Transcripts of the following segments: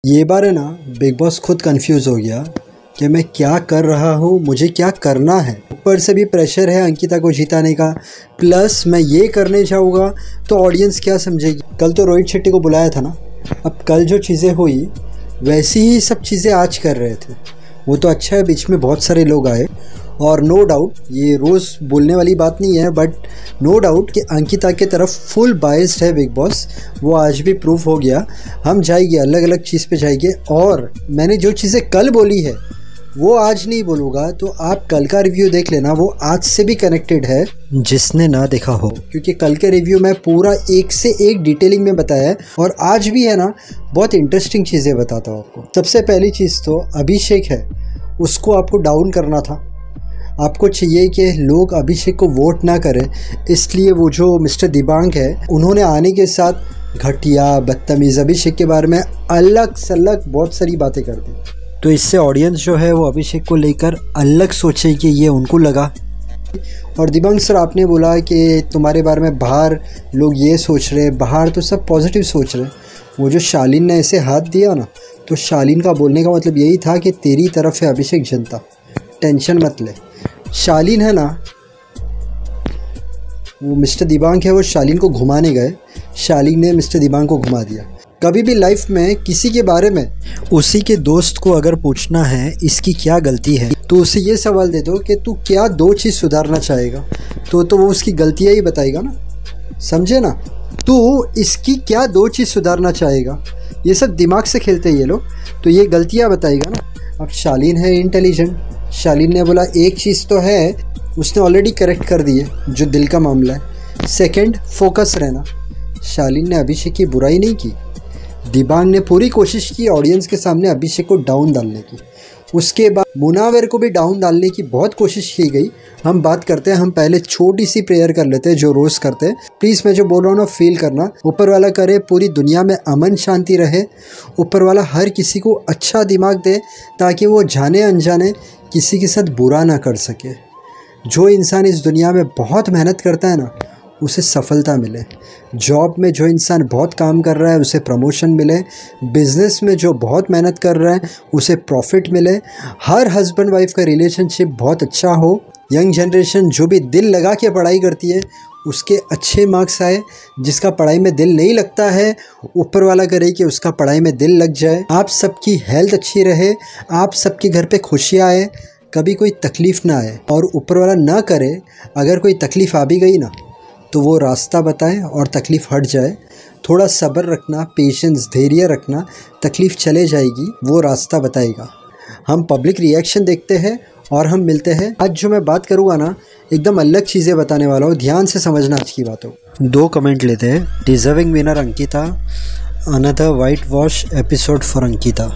ये बार है ना बिग बॉस खुद कंफ्यूज हो गया कि मैं क्या कर रहा हूँ, मुझे क्या करना है। ऊपर से भी प्रेशर है अंकिता को जिताने का, प्लस मैं ये करने जाऊँगा तो ऑडियंस क्या समझेगी। कल तो रोहित शेट्टी को बुलाया था ना, अब कल जो चीज़ें हुई वैसी ही सब चीज़ें आज कर रहे थे। वो तो अच्छा है बीच में बहुत सारे लोग आए, और नो डाउट ये रोज़ बोलने वाली बात नहीं है, बट नो डाउट कि अंकिता के तरफ फुल बाइस्ड है बिग बॉस। वो आज भी प्रूफ हो गया। हम जाएंगे अलग अलग चीज़ पे जाएंगे, और मैंने जो चीज़ें कल बोली है वो आज नहीं बोलूँगा, तो आप कल का रिव्यू देख लेना, वो आज से भी कनेक्टेड है जिसने ना देखा हो, क्योंकि कल के रिव्यू में पूरा एक से एक डिटेलिंग में बताया है, और आज भी है ना बहुत इंटरेस्टिंग चीज़ें बताता हूँ आपको। सबसे पहली चीज़ तो अभिषेक है, उसको आपको डाउन करना था। आपको चाहिए कि लोग अभिषेक को वोट ना करें, इसलिए वो जो मिस्टर दिबांग है उन्होंने आने के साथ घटिया बदतमीज़ अभिषेक के बारे में अलग सलग बहुत सारी बातें कर दी। तो इससे ऑडियंस जो है वो अभिषेक को लेकर अलग सोचे कि ये उनको लगा। और दिबांग सर आपने बोला कि तुम्हारे बारे में बाहर लोग ये सोच रहे, बाहर तो सब पॉजिटिव सोच रहे। वो जो शालीन ने ऐसे हाथ दिया ना, तो शालीन का बोलने का मतलब यही था कि तेरी तरफ है अभिषेक जनता, टेंशन मत ले। शालीन है ना, वो मिस्टर दिबांग है, वो शालीन को घुमाने गए, शालीन ने मिस्टर दिबांग को घुमा दिया। कभी भी लाइफ में किसी के बारे में उसी के दोस्त को अगर पूछना है इसकी क्या गलती है, तो उसे ये सवाल दे दो कि तू क्या 2 चीज़ सुधारना चाहेगा, तो वो उसकी गलतियाँ ही बताएगा ना, समझे ना। तू इसकी क्या 2 चीज़ सुधारना चाहेगा, ये सब दिमाग से खेलते हैं ये लोग, तो ये गलतियाँ बताएगा ना। अब शालीन है इंटेलिजेंट, शालीन ने बोला एक चीज़ तो है, उसने ऑलरेडी करेक्ट कर दी है जो दिल का मामला है। सेकंड, फोकस रहना। शालीन ने अभिषेक की बुराई नहीं की, दिबांग ने पूरी कोशिश की ऑडियंस के सामने अभिषेक को डाउन डालने की। उसके बाद मुनावर को भी डाउन डालने की बहुत कोशिश की गई। हम बात करते हैं, हम पहले छोटी सी प्रेयर कर लेते हैं जो रोज़ करते हैं। प्लीज़ मैं जो बोल रहा हूँ ना फील करना। ऊपर वाला करे पूरी दुनिया में अमन शांति रहे, ऊपर वाला हर किसी को अच्छा दिमाग दे ताकि वो जाने अनजाने किसी के साथ बुरा ना कर सके। जो इंसान इस दुनिया में बहुत मेहनत करता है ना, उसे सफलता मिले। जॉब में जो इंसान बहुत काम कर रहा है उसे प्रमोशन मिले, बिज़नेस में जो बहुत मेहनत कर रहा है उसे प्रॉफिट मिले, हर हस्बैंड वाइफ का रिलेशनशिप बहुत अच्छा हो, यंग जनरेशन जो भी दिल लगा के पढ़ाई करती है उसके अच्छे मार्क्स आए, जिसका पढ़ाई में दिल नहीं लगता है ऊपर वाला करे कि उसका पढ़ाई में दिल लग जाए। आप सबकी हेल्थ अच्छी रहे, आप सबके घर पे खुशियाँ आए, कभी कोई तकलीफ़ ना आए, और ऊपर वाला ना करे अगर कोई तकलीफ़ आ भी गई ना तो वो रास्ता बताए और तकलीफ़ हट जाए। थोड़ा सब्र रखना, पेशेंस, धैर्य रखना, तकलीफ़ चले जाएगी, वो रास्ता बताएगा। हम पब्लिक रिएक्शन देखते हैं और हम मिलते हैं। आज जो मैं बात करूँगा ना एकदम अलग चीज़ें बताने वाला हूँ, ध्यान से समझना आज की बातों। 2 कमेंट लेते हैं। Deserving winner Ankita, another white wash episode for Ankita.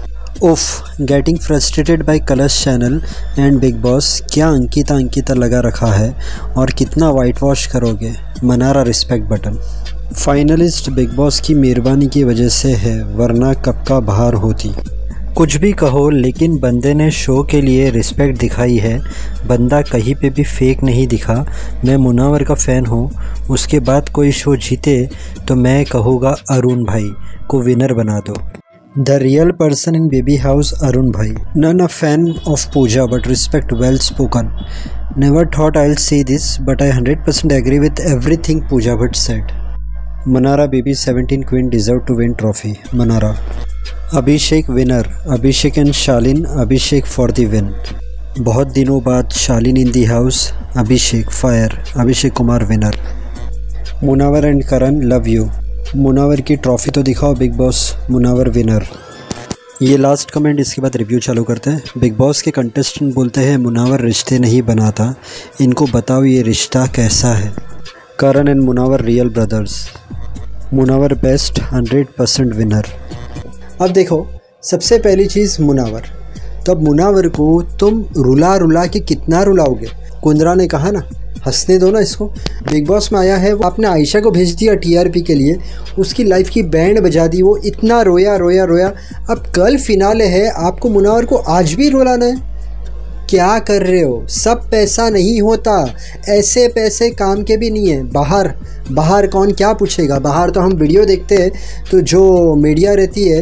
उफ, getting frustrated by Colors channel and Bigg Boss. क्या अंकिता लगा रखा है और कितना वाइट वॉश करोगे। Manara respect button. Finalist Bigg Boss की मेहरबानी की वजह से है, वरना कब का बाहर होती। कुछ भी कहो लेकिन बंदे ने शो के लिए रिस्पेक्ट दिखाई है, बंदा कहीं पे भी फेक नहीं दिखा। मैं मुनावर का फ़ैन हूँ, उसके बाद कोई शो जीते तो मैं कहूँगा अरुण भाई को विनर बना दो। The real person in baby house, Arun Bhai. None a fan of Pooja, but respect well spoken. Never thought I'll say this, but I 100% agree with everything Pooja Bhatt said. Manara baby 17 queen deserve to win trophy. Manara. Abhishek winner. Abhishek and Shalin. Abhishek for the win. बहुत दिनों बाद Shalin in the house. Abhishek fire. Abhishek Kumar winner. Munawar and Karan love you. Munawar की trophy तो दिखाओ Bigg Boss. Munawar winner. ये last comment, इसके बाद review चालू करते हैं। बिग बॉस के कंटेस्टेंट बोलते हैं मुनावर रिश्ते नहीं बनाता, इनको बताओ ये रिश्ता कैसा है। Karan and Munawar real brothers. Munawar best 100% winner. अब देखो, सबसे पहली चीज़ मुनावर, तो अब मुनावर को तुम रुला के कितना रुलाओगे। कुंद्रा ने कहा ना हंसने दो ना इसको। बिग बॉस में आया है, वो आपने आयशा को भेज दिया टीआरपी के लिए, उसकी लाइफ की बैंड बजा दी, वो इतना रोया। अब कल फिनाले है, आपको मुनावर को आज भी रुलाना है। क्या कर रहे हो। सब पैसा नहीं होता, ऐसे पैसे काम के भी नहीं है। बाहर कौन क्या पूछेगा। बाहर तो हम वीडियो देखते हैं तो जो मीडिया रहती है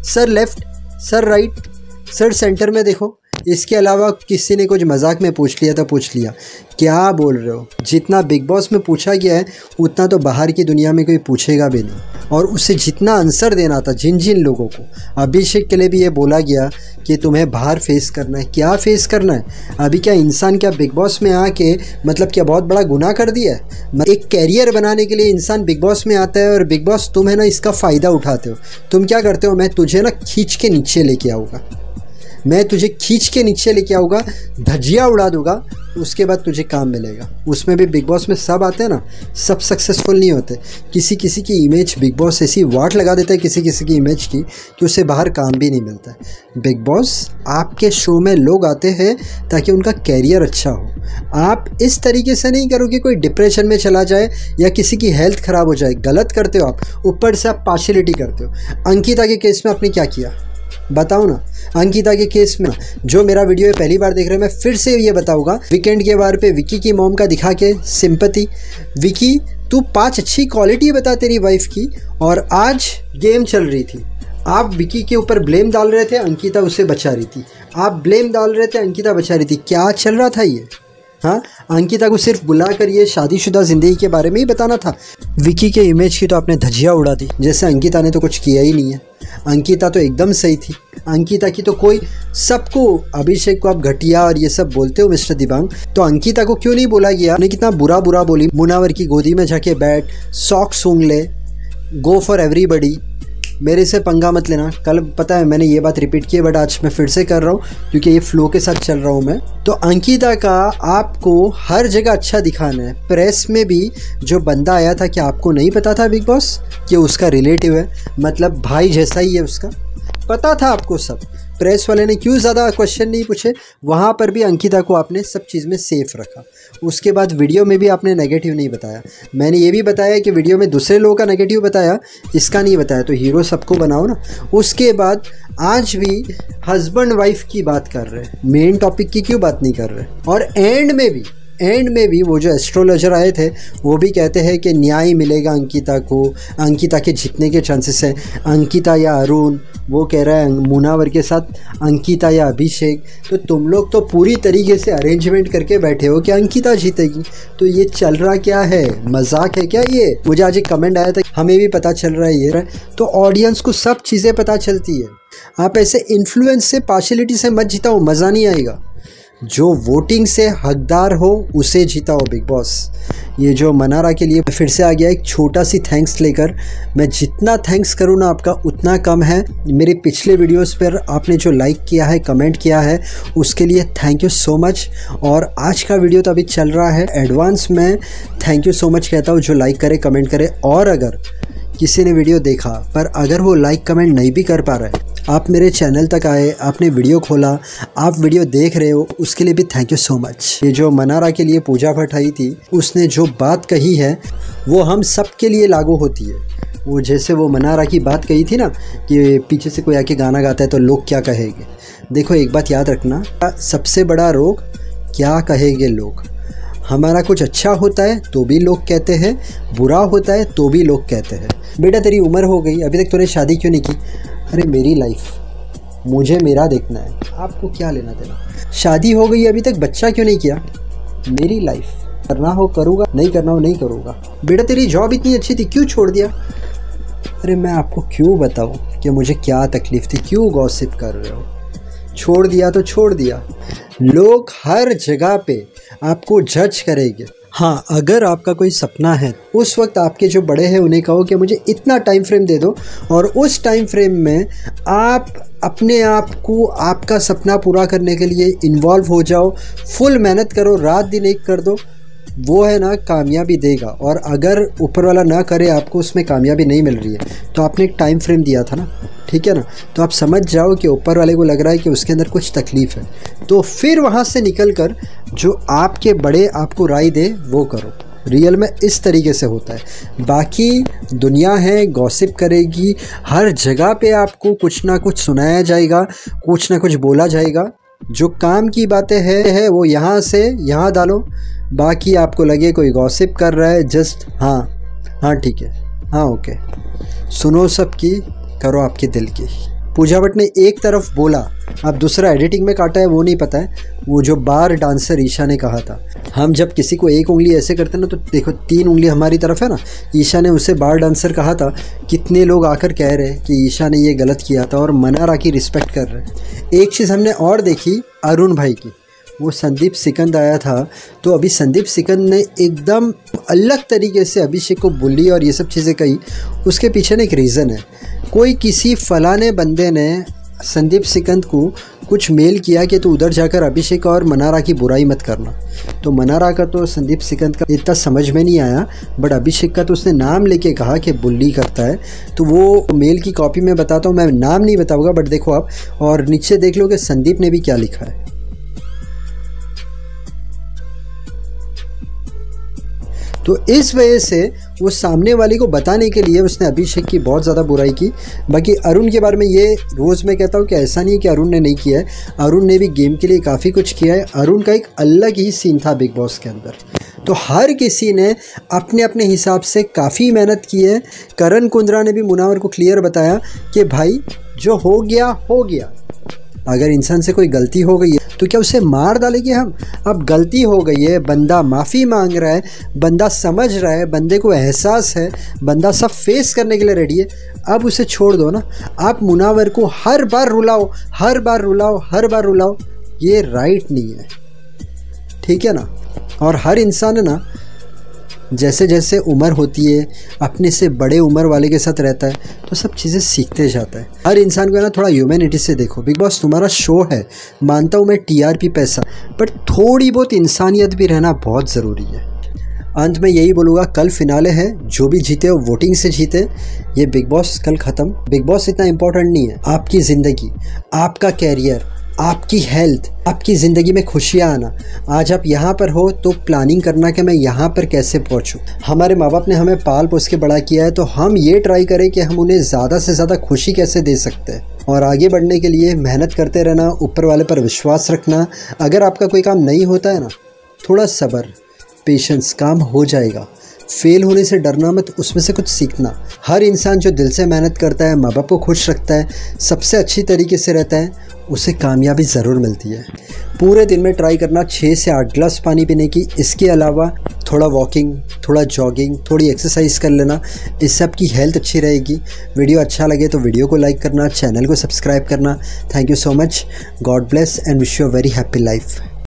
sir left, sir right, sir centre में देखो। इसके अलावा किसी ने कुछ मजाक में पूछ लिया तो पूछ लिया, क्या बोल रहे हो? जितना बिग बॉस में पूछा गया है उतना तो बाहर की दुनिया में कोई पूछेगा भी नहीं। और उससे जितना आंसर देना था जिन जिन लोगों को, अभिषेक के लिए भी ये बोला गया कि तुम्हें बाहर फेस करना है। क्या फेस करना है? अभी क्या इंसान क्या बिग बॉस में आके मतलब क्या बहुत बड़ा गुनाह कर दिया है? एक कैरियर बनाने के लिए इंसान बिग बॉस में आता है और बिग बॉस तुम है ना इसका फ़ायदा उठाते हो। तुम क्या करते हो? मैं तुझे ना खींच के नीचे लेके आऊँगा, मैं तुझे खींच के नीचे लेके आऊँगा, धज्जियाँ उड़ा दूँगा, उसके बाद तुझे काम मिलेगा। उसमें भी बिग बॉस में सब आते हैं ना, सब सक्सेसफुल नहीं होते। किसी किसी की इमेज बिग बॉस ऐसी वाट लगा देता है किसी किसी की इमेज की कि उससे बाहर काम भी नहीं मिलता है। बिग बॉस आपके शो में लोग आते हैं ताकि उनका कैरियर अच्छा हो। आप इस तरीके से नहीं करो कि कोई डिप्रेशन में चला जाए या किसी की हेल्थ ख़राब हो जाए। गलत करते हो आप, ऊपर से आप पार्शियलिटी करते हो। अंकिता के केस में आपने क्या किया बताओ ना? अंकिता के केस में जो मेरा वीडियो पहली बार देख रहे हैं, मैं फिर से ये बताऊंगा, वीकेंड के बार पे विकी की मॉम का दिखा के सिंपैथी। विकी तू 5 अच्छी क्वालिटी बता तेरी वाइफ की, और आज गेम चल रही थी, आप विकी के ऊपर ब्लेम डाल रहे थे, अंकिता उसे बचा रही थी। आप ब्लेम डाल रहे थे, अंकिता बचा रही थी। क्या चल रहा था ये? हाँ, अंकिता को सिर्फ बुलाकर ये शादीशुदा ज़िंदगी के बारे में ही बताना था। विकी के इमेज की तो आपने धज्जियाँ उड़ा दी, जैसे अंकिता ने तो कुछ किया ही नहीं है। अंकिता तो एकदम सही थी। अंकिता की तो कोई, सबको, अभिषेक को आप घटिया और ये सब बोलते हो मिस्टर दिबांग, तो अंकिता को क्यों नहीं बोला गया? उन्हें कितना बुरा बुरा बोली, मुनावर की गोदी में जाके बैठ, सॉक सूंघ ले, गो फॉर एवरीबडी, मेरे से पंगा मत लेना। कल पता है मैंने ये बात रिपीट की है, बट आज मैं फिर से कर रहा हूँ क्योंकि ये फ्लो के साथ चल रहा हूँ मैं। तो अंकिता का आपको हर जगह अच्छा दिखाना है। प्रेस में भी जो बंदा आया था, क्या आपको नहीं पता था बिग बॉस कि उसका रिलेटिव है, मतलब भाई जैसा ही है उसका? पता था आपको सब। प्रेस वाले ने क्यों ज़्यादा क्वेश्चन नहीं पूछे? वहाँ पर भी अंकिता को आपने सब चीज़ में सेफ रखा। उसके बाद वीडियो में भी आपने नेगेटिव नहीं बताया। मैंने ये भी बताया कि वीडियो में दूसरे लोगों का नेगेटिव बताया, इसका नहीं बताया। तो हीरो सबको बनाओ ना। उसके बाद आज भी हस्बैंड वाइफ की बात कर रहे हैं, मेन टॉपिक की क्यों बात नहीं कर रहे? और एंड में भी वो जो एस्ट्रोलॉजर आए थे वो भी कहते हैं कि न्याय मिलेगा अंकिता को, अंकिता के जीतने के चांसेस हैं। अंकिता या अरुण, वो कह रहा है मुनावर के साथ अंकिता या अभिषेक। तो तुम लोग तो पूरी तरीके से अरेंजमेंट करके बैठे हो कि अंकिता जीतेगी। तो ये चल रहा क्या है? मजाक है क्या ये? मुझे आज एक कमेंट आया था, हमें भी पता चल रहा है ये। तो ऑडियंस को सब चीज़ें पता चलती है। आप ऐसे इन्फ्लुएंस से, पार्शियलिटी से मत जिताओ, मज़ा नहीं आएगा। जो वोटिंग से हकदार हो उसे जिताओ बिग बॉस। ये जो मनारा के लिए फिर से आ गया एक छोटा सी थैंक्स लेकर। मैं जितना थैंक्स करूँ ना आपका उतना कम है। मेरे पिछले वीडियोस पर आपने जो लाइक किया है, कमेंट किया है, उसके लिए थैंक यू सो मच। और आज का वीडियो तो अभी चल रहा है, एडवांस में थैंक यू सो मच कहता हूँ जो लाइक करे, कमेंट करे। और अगर किसी ने वीडियो देखा पर अगर वो लाइक कमेंट नहीं भी कर पा रहा है, आप मेरे चैनल तक आए, आपने वीडियो खोला, आप वीडियो देख रहे हो, उसके लिए भी थैंक यू सो मच। ये जो मनारा के लिए पूजा भट्ट आई थी, उसने जो बात कही है वो हम सब के लिए लागू होती है। वो जैसे वो मनारा की बात कही थी ना कि पीछे से कोई आके गाना गाता है तो लोग क्या कहेंगे। देखो एक बात याद रखना, सबसे बड़ा रोग क्या कहेंगे लोग। हमारा कुछ अच्छा होता है तो भी लोग कहते हैं, बुरा होता है तो भी लोग कहते हैं। बेटा तेरी उम्र हो गई, अभी तक तूने शादी क्यों नहीं की? अरे मेरी लाइफ, मुझे मेरा देखना है, आपको क्या लेना देना। शादी हो गई अभी तक बच्चा क्यों नहीं किया? मेरी लाइफ, करना हो करूँगा, नहीं करना हो नहीं करूँगा। बेटा तेरी जॉब इतनी अच्छी थी, क्यों छोड़ दिया? अरे मैं आपको क्यों बताऊँ कि मुझे क्या तकलीफ़ थी, क्यों गॉसिप कर रहे हो? छोड़ दिया तो छोड़ दिया। लोग हर जगह पे आपको जज करेंगे। हाँ, अगर आपका कोई सपना है, उस वक्त आपके जो बड़े हैं उन्हें कहो कि मुझे इतना टाइम फ्रेम दे दो, और उस टाइम फ्रेम में आप अपने आप को आपका सपना पूरा करने के लिए इन्वॉल्व हो जाओ, फुल मेहनत करो, रात दिन एक कर दो, वो है ना कामयाबी देगा। और अगर ऊपर वाला ना करे, आपको उसमें कामयाबी नहीं मिल रही है, तो आपने एक टाइम फ्रेम दिया था ना, ठीक है ना, तो आप समझ जाओ कि ऊपर वाले को लग रहा है कि उसके अंदर कुछ तकलीफ़ है, तो फिर वहाँ से निकल कर जो आपके बड़े आपको राय दे वो करो। रियल में इस तरीके से होता है। बाकी दुनिया है, गॉसिप करेगी, हर जगह पे आपको कुछ ना कुछ सुनाया जाएगा, कुछ ना कुछ बोला जाएगा। जो काम की बातें है वो यहाँ से यहाँ डालो। बाकी आपको लगे कोई गॉसिप कर रहा है, जस्ट हाँ ठीक है, हाँ ओके, सुनो सबकी, करो आपके दिल की। पूजा भट्ट ने एक तरफ बोला, अब दूसरा एडिटिंग में काटा है वो नहीं पता है। वो जो बार डांसर ईशा ने कहा था, हम जब किसी को एक उंगली ऐसे करते हैं ना तो देखो 3 उंगली हमारी तरफ है ना, ईशा ने उसे बार डांसर कहा था। कितने लोग आकर कह रहे हैं कि ईशा ने ये गलत किया था और मनारा की रिस्पेक्ट कर रहे हैं। एक चीज़ हमने और देखी अरुण भाई की, वो संदीप सिकंद आया था तो अभी संदीप सिकंद ने एकदम अलग तरीके से अभिषेक को बुली और ये सब चीज़ें कही। उसके पीछे ना एक रीज़न है, कोई किसी फलाने बंदे ने संदीप सिकंद को कुछ मेल किया कि तू उधर जाकर अभिषेक और मनारा की बुराई मत करना। तो मनारा का तो संदीप सिकंद का इतना समझ में नहीं आया, बट अभिषेक का तो उसने नाम लेके कहा कि बुल्ली करता है। तो वो मेल की कॉपी में बताता हूँ, मैं नाम नहीं बताऊँगा बट देखो आप, और नीचे देख लो कि संदीप ने भी क्या लिखा है। तो इस वजह से वो सामने वाले को बताने के लिए उसने अभिषेक की बहुत ज़्यादा बुराई की। बाकी अरुण के बारे में ये रोज़ मैं कहता हूँ कि ऐसा नहीं है कि अरुण ने नहीं किया है, अरुण ने भी गेम के लिए काफ़ी कुछ किया है। अरुण का एक अलग ही सीन था बिग बॉस के अंदर, तो हर किसी ने अपने अपने हिसाब से काफ़ी मेहनत की है। करण कुंद्रा ने भी मुनावर को क्लियर बताया कि भाई जो हो गया हो गया, अगर इंसान से कोई गलती हो गई है तो क्या उसे मार डालेंगे हम? अब गलती हो गई है, बंदा माफ़ी मांग रहा है, बंदा समझ रहा है, बंदे को एहसास है, बंदा सब फेस करने के लिए रेडी है, अब उसे छोड़ दो ना। आप मुनावर को हर बार रुलाओ, हर बार रुलाओ, हर बार रुलाओ, ये राइट नहीं है, ठीक है ना। और हर इंसान है ना, जैसे जैसे उम्र होती है अपने से बड़े उम्र वाले के साथ रहता है तो सब चीज़ें सीखते जाता है। हर इंसान को है ना थोड़ा ह्यूमैनिटी से देखो। बिग बॉस तुम्हारा शो है, मानता हूँ मैं टीआरपी पैसा, बट थोड़ी बहुत इंसानियत भी रहना बहुत ज़रूरी है। अंत में यही बोलूँगा, कल फिनाले है, जो भी जीते वो वोटिंग से जीते। ये बिग बॉस कल ख़त्म। बिग बॉस इतना इम्पोर्टेंट नहीं है, आपकी ज़िंदगी, आपका कैरियर, आपकी हेल्थ, आपकी ज़िंदगी में खुशियाँ आना। आज आप यहाँ पर हो तो प्लानिंग करना कि मैं यहाँ पर कैसे पहुँचूँ। हमारे माँ बाप ने हमें पाल पोस के बड़ा किया है, तो हम ये ट्राई करें कि हम उन्हें ज़्यादा से ज़्यादा खुशी कैसे दे सकते हैं। और आगे बढ़ने के लिए मेहनत करते रहना, ऊपर वाले पर विश्वास रखना। अगर आपका कोई काम नहीं होता है ना, थोड़ा सब्र, पेशेंस, काम हो जाएगा। फेल होने से डरना मत, उसमें से कुछ सीखना। हर इंसान जो दिल से मेहनत करता है, माँ बाप को खुश रखता है, सबसे अच्छी तरीके से रहता है, उसे कामयाबी ज़रूर मिलती है। पूरे दिन में ट्राई करना 6 से 8 गिलास पानी पीने की। इसके अलावा थोड़ा वॉकिंग, थोड़ा जॉगिंग, थोड़ी एक्सरसाइज कर लेना, इससे आपकी हेल्थ अच्छी रहेगी। वीडियो अच्छा लगे तो वीडियो को लाइक करना, चैनल को सब्सक्राइब करना। Thank you so much, God bless and wish you a very happy life.